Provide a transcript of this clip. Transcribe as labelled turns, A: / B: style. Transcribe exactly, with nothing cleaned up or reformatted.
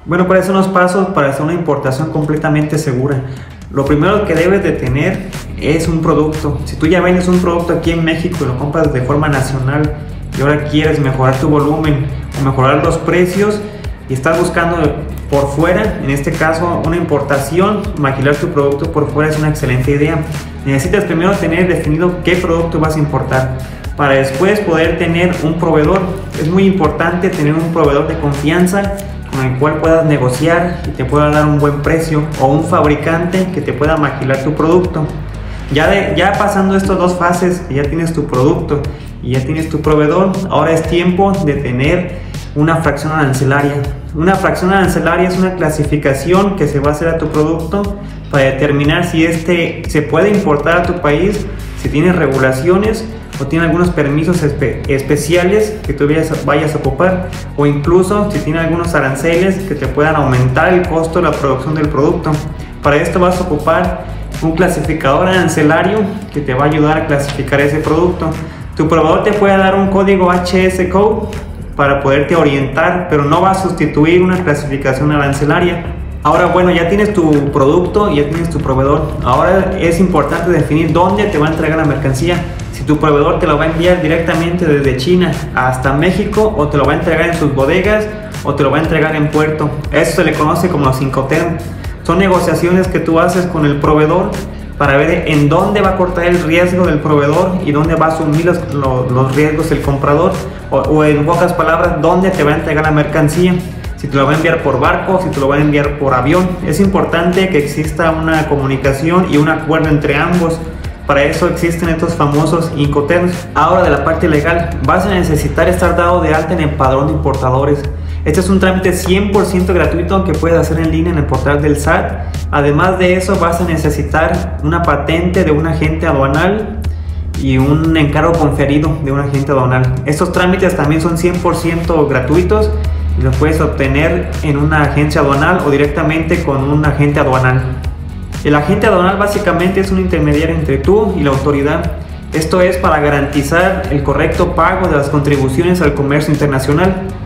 A: Bueno, ¿cuáles son los pasos para hacer una importación completamente segura? Lo primero que debes de tener es un producto. Si tú ya vendes un producto aquí en México y lo compras de forma nacional y ahora quieres mejorar tu volumen o mejorar los precios y estás buscando por fuera, en este caso una importación, maquilar tu producto por fuera es una excelente idea. Necesitas primero tener definido qué producto vas a importar para después poder tener un proveedor. Es muy importante tener un proveedor de confianza con el cual puedas negociar y te pueda dar un buen precio, o un fabricante que te pueda maquilar tu producto. Ya, de, ya pasando estas dos fases, ya tienes tu producto y ya tienes tu proveedor, ahora es tiempo de tener una fracción arancelaria. Una fracción arancelaria es una clasificación que se va a hacer a tu producto para determinar si este se puede importar a tu país, si tiene regulaciones o tiene algunos permisos espe especiales que tú vayas, vayas a ocupar, o incluso si tiene algunos aranceles que te puedan aumentar el costo de la producción del producto. Para esto vas a ocupar un clasificador arancelario que te va a ayudar a clasificar ese producto. Tu proveedor te puede dar un código H S Code para poderte orientar, pero no va a sustituir una clasificación arancelaria. Ahora, bueno, ya tienes tu producto y ya tienes tu proveedor. Ahora es importante definir dónde te va a entregar la mercancía. Si tu proveedor te lo va a enviar directamente desde China hasta México, o te lo va a entregar en sus bodegas, o te lo va a entregar en puerto. Eso se le conoce como los Incoterms. Son negociaciones que tú haces con el proveedor para ver en dónde va a cortar el riesgo del proveedor y dónde va a asumir los, los, los riesgos el comprador, o, o en pocas palabras, dónde te va a entregar la mercancía. Si te lo va a enviar por barco, si te lo va a enviar por avión. Es importante que exista una comunicación y un acuerdo entre ambos. Para eso existen estos famosos Incoterms. Ahora, de la parte legal, vas a necesitar estar dado de alta en el padrón de importadores. Este es un trámite cien por ciento gratuito que puedes hacer en línea en el portal del S A T. Además de eso, vas a necesitar una patente de un agente aduanal y un encargo conferido de un agente aduanal. Estos trámites también son cien por ciento gratuitos y los puedes obtener en una agencia aduanal o directamente con un agente aduanal. El agente aduanal básicamente es un intermediario entre tú y la autoridad. Esto es para garantizar el correcto pago de las contribuciones al comercio internacional.